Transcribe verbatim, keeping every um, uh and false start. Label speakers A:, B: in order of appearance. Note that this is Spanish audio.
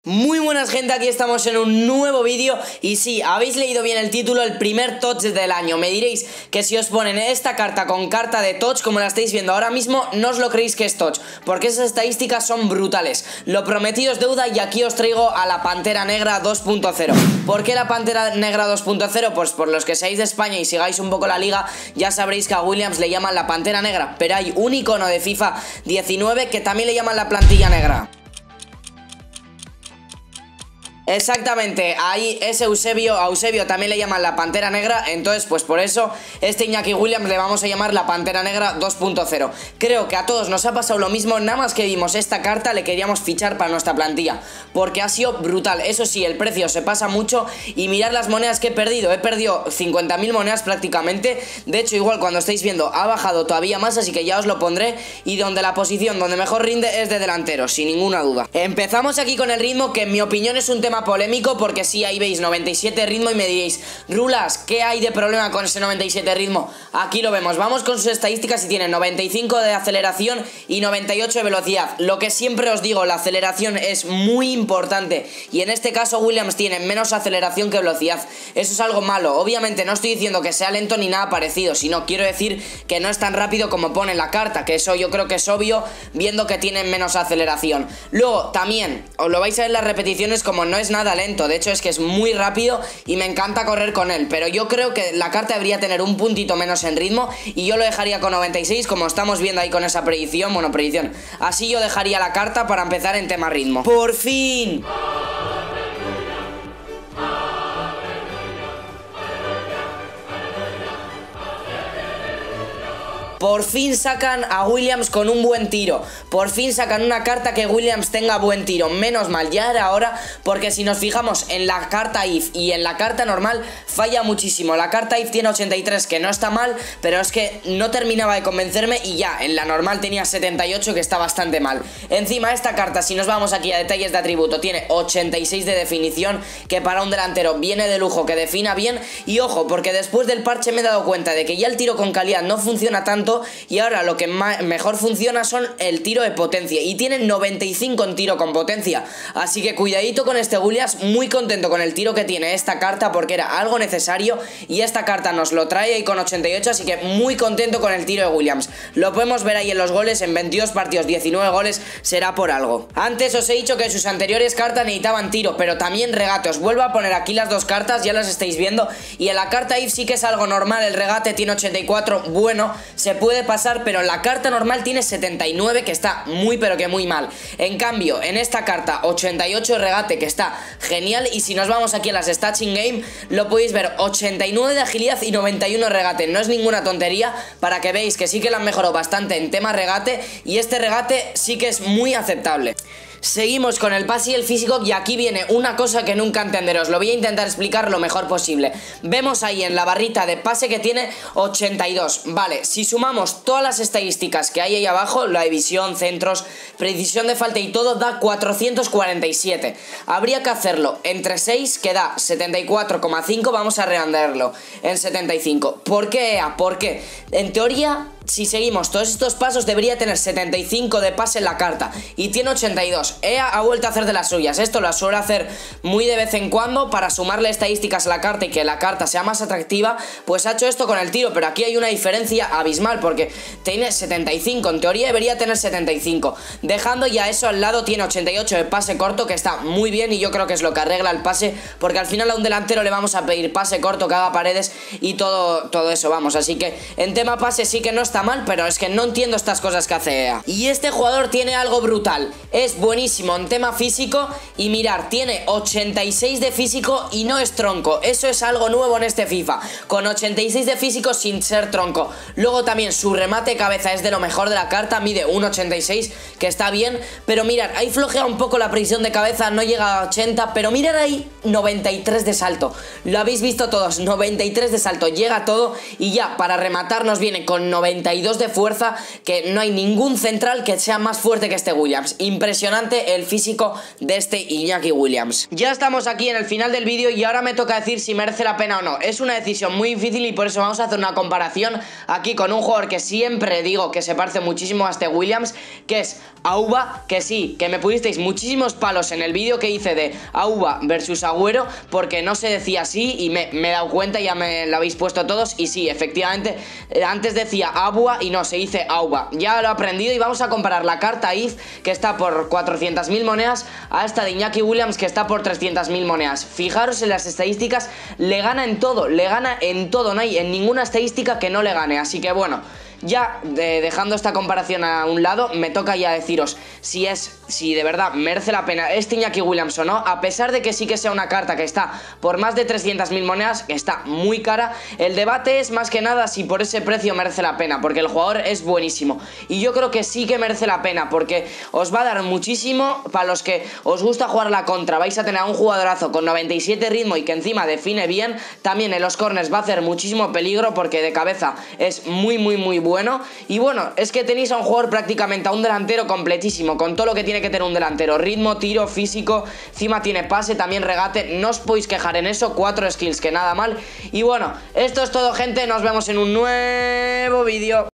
A: Muy buenas gente, aquí estamos en un nuevo vídeo y sí, habéis leído bien el título, el primer touch del año. Me diréis que si os ponen esta carta con carta de touch como la estáis viendo ahora mismo, no os lo creéis que es touch, porque esas estadísticas son brutales. Lo prometido es deuda y aquí os traigo a la Pantera Negra dos punto cero. ¿Por qué la Pantera Negra dos punto cero? Pues por los que seáis de España y sigáis un poco la liga, ya sabréis que a Williams le llaman la Pantera Negra, pero hay un icono de FIFA diecinueve que también le llaman la Plantilla Negra. Exactamente, ahí es Eusebio, a Eusebio también le llaman la Pantera Negra, entonces pues por eso este Iñaki Williams le vamos a llamar la Pantera Negra dos punto cero. Creo que a todos nos ha pasado lo mismo, nada más que vimos esta carta le queríamos fichar para nuestra plantilla, porque ha sido brutal. Eso sí, el precio se pasa mucho y mirad las monedas que he perdido, he perdido cincuenta mil monedas prácticamente. De hecho igual cuando estáis viendo ha bajado todavía más, así que ya os lo pondré. Y donde la posición donde mejor rinde es de delantero, sin ninguna duda. Empezamos aquí con el ritmo, que en mi opinión es un tema polémico, porque sí, ahí veis noventa y siete ritmo y me diréis, Rulas, ¿qué hay de problema con ese noventa y siete ritmo? Aquí lo vemos, vamos con sus estadísticas y tiene noventa y cinco de aceleración y noventa y ocho de velocidad. Lo que siempre os digo, la aceleración es muy importante y en este caso Williams tiene menos aceleración que velocidad. Eso es algo malo, obviamente no estoy diciendo que sea lento ni nada parecido, sino quiero decir que no es tan rápido como pone en la carta, que eso yo creo que es obvio viendo que tiene menos aceleración. Luego también, os lo vais a ver en las repeticiones, como no es nada lento, de hecho es que es muy rápido y me encanta correr con él, pero yo creo que la carta debería tener un puntito menos en ritmo y yo lo dejaría con noventa y seis, como estamos viendo ahí con esa predicción, bueno, predicción, así yo dejaría la carta para empezar en tema ritmo. ¡Por fin! Por fin sacan a Williams con un buen tiro. Por fin sacan una carta que Williams tenga buen tiro. Menos mal, ya era hora, porque si nos fijamos en la carta I F y en la carta normal, falla muchísimo. La carta I F tiene ochenta y tres, que no está mal, pero es que no terminaba de convencerme y ya, en la normal tenía setenta y ocho, que está bastante mal. Encima esta carta, si nos vamos aquí a detalles de atributo, tiene ochenta y seis de definición, que para un delantero viene de lujo que defina bien. Y ojo, porque después del parche me he dado cuenta de que ya el tiro con calidad no funciona tanto, y ahora lo que mejor funciona son el tiro de potencia, y tiene noventa y cinco en tiro con potencia, así que cuidadito con este Williams. Muy contento con el tiro que tiene esta carta, porque era algo necesario y esta carta nos lo trae ahí con ochenta y ocho, así que muy contento con el tiro de Williams. Lo podemos ver ahí en los goles, en veintidós partidos, diecinueve goles, será por algo. Antes os he dicho que sus anteriores cartas necesitaban tiro, pero también regate. Os vuelvo a poner aquí las dos cartas, ya las estáis viendo, y en la carta I F sí que es algo normal, el regate tiene ochenta y cuatro, bueno, se puede pasar, pero en la carta normal tiene setenta y nueve, que está muy pero que muy mal. En cambio, en esta carta ochenta y ocho de regate, que está genial, y si nos vamos aquí a las stats in game, lo podéis ver, ochenta y nueve de agilidad y noventa y uno de regate. No es ninguna tontería, para que veáis que sí que la han mejorado bastante en tema regate, y este regate sí que es muy aceptable. Seguimos con el pase y el físico, y aquí viene una cosa que nunca entenderos. Lo voy a intentar explicar lo mejor posible. Vemos ahí en la barrita de pase que tiene ochenta y dos. Vale, si sumamos todas las estadísticas que hay ahí abajo, la división, centros, precisión de falta y todo, da cuatrocientos cuarenta y siete. Habría que hacerlo entre seis, que da setenta y cuatro coma cinco. Vamos a redondearlo en setenta y cinco. ¿Por qué, E A? Porque en teoría, si seguimos todos estos pasos, debería tener setenta y cinco de pase en la carta, y tiene ochenta y dos. E A ha vuelto a hacer de las suyas. Esto lo suele hacer muy de vez en cuando para sumarle estadísticas a la carta y que la carta sea más atractiva. Pues ha hecho esto con el tiro, pero aquí hay una diferencia abismal, porque tiene setenta y cinco, en teoría debería tener setenta y cinco. Dejando ya eso al lado, tiene ochenta y ocho de pase corto, que está muy bien, y yo creo que es lo que arregla el pase, porque al final a un delantero le vamos a pedir pase corto, que haga paredes y todo, todo eso, vamos. Así que en tema pase sí que no está mal, pero es que no entiendo estas cosas que hace E A. Y este jugador tiene algo brutal, es buenísimo en tema físico, y mirar, tiene ochenta y seis de físico y no es tronco. Eso es algo nuevo en este FIFA, con ochenta y seis de físico sin ser tronco. Luego también su remate de cabeza es de lo mejor de la carta, mide uno ochenta y seis, que está bien, pero mirar, ahí flojea un poco la precisión de cabeza, no llega a ochenta, pero mirar ahí, noventa y tres de salto. Lo habéis visto todos, noventa y tres de salto, llega todo, y ya para rematar nos viene con noventa noventa y dos de fuerza, que no hay ningún central que sea más fuerte que este Williams. Impresionante el físico de este Iñaki Williams. Ya estamos aquí en el final del vídeo y ahora me toca decir si merece la pena o no. Es una decisión muy difícil y por eso vamos a hacer una comparación aquí con un jugador que siempre digo que se parece muchísimo a este Williams, que es Auba, que sí, que me pusisteis muchísimos palos en el vídeo que hice de Auba versus Agüero, porque no se decía así y me, me he dado cuenta, ya me lo habéis puesto todos y sí, efectivamente, antes decía Abua y no, se dice Auba. Ya lo he aprendido y vamos a comparar la carta I F, que está por cuatrocientas mil monedas, a esta de Iñaki Williams, que está por trescientas mil monedas. Fijaros en las estadísticas, le gana en todo, le gana en todo, no hay en ninguna estadística que no le gane, así que bueno, ya de, dejando esta comparación a un lado, me toca ya deciros si es, si de verdad merece la pena este Iñaki Williams o no. A pesar de que sí que sea una carta que está por más de trescientas mil monedas, que está muy cara, el debate es más que nada si por ese precio merece la pena, porque el jugador es buenísimo y yo creo que sí que merece la pena, porque os va a dar muchísimo. Para los que os gusta jugar la contra, vais a tener a un jugadorazo con noventa y siete ritmo y que encima define bien. También en los corners va a hacer muchísimo peligro, porque de cabeza es muy muy muy bueno. bueno y bueno, es que tenéis a un jugador prácticamente a un delantero completísimo, con todo lo que tiene que tener un delantero: ritmo, tiro, físico, encima tiene pase, también regate, no os podéis quejar en eso, cuatro skills, que nada mal. Y bueno, esto es todo, gente, nos vemos en un nuevo vídeo.